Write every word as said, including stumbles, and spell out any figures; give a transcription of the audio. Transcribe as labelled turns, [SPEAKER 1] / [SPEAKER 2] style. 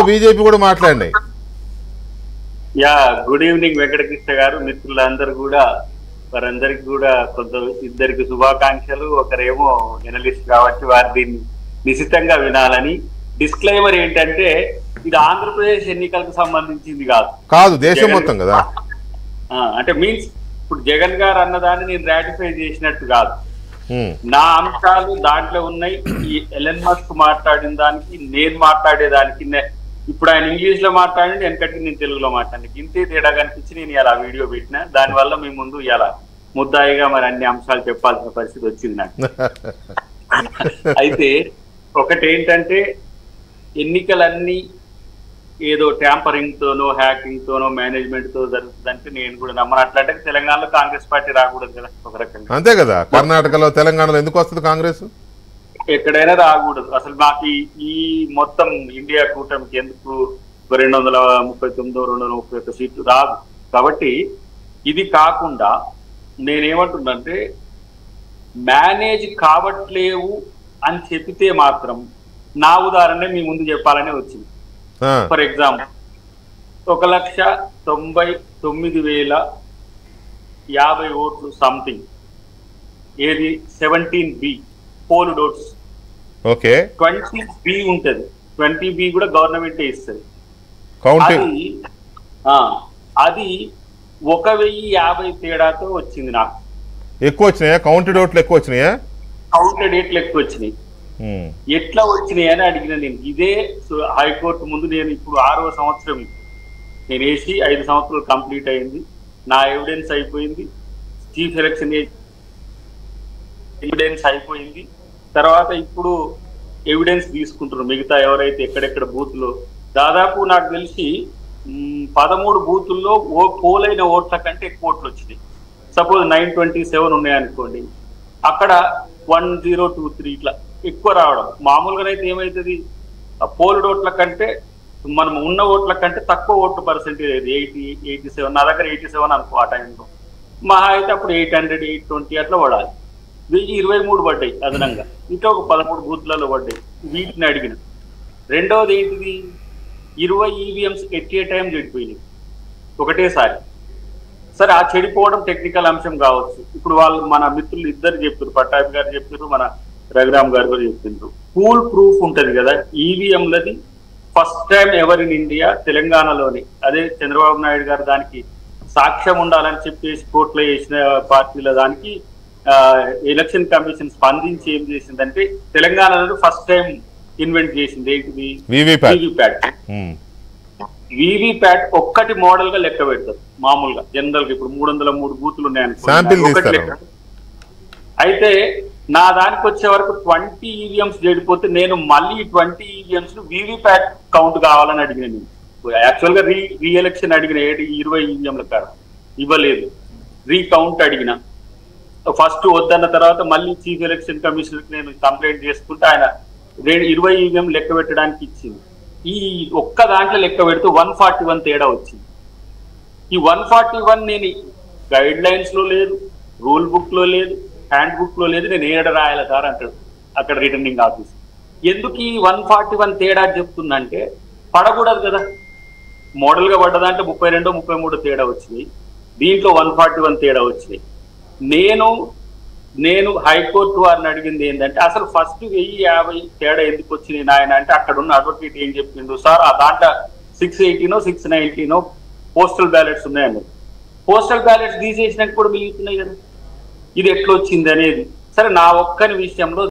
[SPEAKER 1] BJP కూడా మాట్లాడినాయి.
[SPEAKER 2] Yeah good evening Venkatakrishna garu, మిత్రులందరూ కూడా వారందరికి కూడా కొంత ఇద్దరికి శుభాకాంక్షలు. ఒకరేమో ఎనలిస్ట్ కాబట్టి వారు దీన్ని నిశితంగా వినాలని. డిస్క్లైమర్ ఏంటంటే ఇది ఆంధ్రప్రదేశ్ ఎన్నికలకు సంబంధించింది కాదు,
[SPEAKER 1] కాదు దేశం మొత్తం కదా.
[SPEAKER 2] అంటే మీన్స్ ఇప్పుడు జగన్ గారు అన్నదాన్ని నేను రాటిఫై చేసినట్టు కాదు, నా అంశాలు దాంట్లో ఉన్నాయి. ఈ ఎలన్ మస్క్ మాట్లాడిన దానికి నేను మాట్లాడేదానికి, ఇప్పుడు ఆయన ఇంగ్లీష్ లో మాట్లాడి వెనకటికి నేను తెలుగులో మాట్లాడి ఇంతే తేడా కనిపించి నేను ఇలా వీడియో పెట్టిన. దానివల్ల మీ ముందు ఇలా ముద్దాయిగా మరి అన్ని అంశాలు చెప్పాల్సిన పరిస్థితి వచ్చింది నాకు. అయితే ఒకటి ఏంటంటే ఎన్నికలన్నీ ఏదో ట్యాంపరింగ్ తోనో హ్యాకింగ్ తోనో మేనేజ్మెంట్ తో జరుగుతుందంటే నేను కూడా నమ్మనట్లంటే తెలంగాణలో కాంగ్రెస్ పార్టీ రాకూడదు కదా ఒక రకంగా.
[SPEAKER 1] అంతే కదా, కర్ణాటకలో తెలంగాణలో ఎందుకు వస్తుంది కాంగ్రెస్?
[SPEAKER 2] ఎక్కడైనా రాకూడదు అసలు. మాకు ఈ మొత్తం ఇండియా కూటమికి ఎందుకు రెండు వందల ముప్పై తొమ్మిదో రెండు వందల ముప్పై ఒక్క సీట్లు రాదు. కాబట్టి ఇది కాకుండా నేనేమంటున్నంటే మేనేజ్ కావట్లేవు అని చెప్పితే మాత్రం నా ఉదాహరణ మీ ముందు చెప్పాలనే వచ్చింది. ఫర్ ఎగ్జాంపుల్ ఒక లక్ష తొంభై తొమ్మిది వేల యాభై ఓట్లు సంథింగ్, ఏది seventeen B poll dots.
[SPEAKER 1] Okay,
[SPEAKER 2] twenty B ఉంటది, ట్వంటీ బి కూడా గవర్నమెంట్ ఇస్తుంది. అది అది ఒక వెయ్యి యాభై తేడాతో వచ్చింది నాకు.
[SPEAKER 1] ఎక్కువ వచ్చినాయా? కౌంటెడ్ ఓట్లు ఎక్కువ వచ్చినాయా?
[SPEAKER 2] కౌంటెడ్ ఓట్లు ఎక్కువ వచ్చినాయి. ఎట్లా వచ్చినాయి అని అడిగిన నేను. ఇదే హైకోర్టు ముందు నేను ఇప్పుడు ఆరవ సంవత్సరం, నేను వేసి ఐదు సంవత్సరాలు కంప్లీట్ అయింది, నా ఎవిడెన్స్ అయిపోయింది, చీఫ్ ఎలక్షన్ ఎవిడెన్స్ అయిపోయింది. తర్వాత ఇప్పుడు ఎవిడెన్స్ తీసుకుంటున్నారు మిగతా ఎవరైతే ఎక్కడెక్కడ బూత్లో. దాదాపు నాకు తెలిసి పదమూడు బూతుల్లో ఓ పోలైన ఓట్ల కంటే ఎక్కువ ఓట్లు వచ్చినాయి. సపోజ్ నైన్ ట్వంటీ సెవెన్ ఉన్నాయనుకోండి, అక్కడ వన్ జీరో టూ త్రీ ఇట్లా ఎక్కువ రావడం. మామూలుగానైతే ఏమవుతుంది, పోల్డ్ ఓట్ల కంటే మనం ఉన్న ఓట్ల కంటే తక్కువ ఓట్ల పర్సెంటేజ్ అది ఎయిటీ ఎయిటీ సెవెన్ నా దగ్గర ఎయిటీ సెవెన్ అనుకో ఆ టైంలో. మహా అయితే అప్పుడు ఎయిట్ హండ్రెడ్ ఎయిట్ ట్వంటీ అట్లా పడాలి. వెయ్యి ఇరవై మూడు పడ్డాయి అదనంగా, ఇంకా ఒక పదమూడు బూత్లలో పడ్డాయి. వీటిని అడిగిన. రెండవది ఏంటిది, ఇరవై ఈవీఎంస్ ఎట్ ఏ టైం చెడిపోయినాయి ఒకటేసారి. సరే ఆ చెడిపోవడం టెక్నికల్ అంశం కావచ్చు. ఇప్పుడు వాళ్ళు మన మిత్రులు ఇద్దరు చెప్పారు, పట్టాభి గారు చెప్పారు, మన రఘురామ్ గారు కూడా చెప్తున్నారు. ఫూల్ ప్రూఫ్ ఉంటది కదా ఈవీఎంలది. First time ever in India తెలంగాణలోని, అదే చంద్రబాబు నాయుడు గారు దానికి సాక్ష్యం ఉండాలని చెప్పేసి కోర్టులో చేసిన పార్టీల దానికి ఎలక్షన్ కమిషన్ స్పందించి ఏం చేసిందంటే తెలంగాణలో ఫస్ట్ టైం ఇన్వెంట్ చేసింది ఏంటిది, వీవీప్యాట్. వీవీప్యాట్ ఒక్కటి మోడల్ గా లెక్క పెడతారు మామూలుగా జనరల్ గా. ఇప్పుడు మూడు వందల మూడు బూతులు ఉన్నాయనుకో. అయితే నా దానికి వచ్చే వరకు ట్వంటీ ఈవీఎంస్ చెడిపోతే నేను మళ్ళీ ట్వంటీ ఈవీఎంస్ వీవీప్యాట్ కౌంట్ కావాలని అడిగిన. నేను యాక్చువల్ గా రీ రీ ఎలక్షన్ అడిగిన ఏడు ఇరవై ఈవీఎంల కాడ ఇవ్వలేదు, రీకౌంట్ అడిగిన. ఫస్ట్ వద్దన్న తర్వాత మళ్ళీ చీఫ్ ఎలక్షన్ కమిషనర్ నేను కంప్లైంట్ చేసుకుంటే ఆయన రెండు ఇరవై ఈవీఎం లెక్క పెట్టడానికి ఇచ్చింది. ఈ ఒక్క దాంట్లో లెక్క పెడితే వన్ ఫార్టీ వన్ తేడా వచ్చింది. ఈ వన్ ఫార్టీ వన్ నేను గైడ్ లైన్స్ లో లేదు, రూల్ బుక్ లో లేదు, హ్యాండ్ బుక్ లో లేదు, నేను ఏడ రాయాలి సార్ అంటాడు అక్కడ రిటర్నింగ్ ఆఫీస్. ఎందుకు ఈ వన్ ఫార్టీ వన్ తేడా చెప్తుందంటే పడకూడదు కదా. మోడల్ గా పడ్డదంటే ముప్పై రెండు ముప్పై మూడు తేడా వచ్చినాయి, దీంట్లో వన్ ఫార్టీ వన్ తేడా వచ్చినాయి. నేను నేను హైకోర్టు వారిని అడిగింది ఏంటంటే అసలు ఫస్ట్ వెయ్యి యాభై తేడా ఎందుకు వచ్చినాయి నాయన అంటే అక్కడ ఉన్న అడ్వకేట్ ఏం చెప్పిండు, సార్ ఆ దాంట్లో సిక్స్ ఎయిటీనో సిక్స్ నైన్టీనో పోస్టల్ బ్యాలెట్స్ ఉన్నాయండి. పోస్టల్ బ్యాలెట్స్ తీసేసినాక కూడా మిగులుతున్నాయి కదా, ఇది ఎట్లా వచ్చింది అనేది. సరే నా ఒక్కని విషయంలో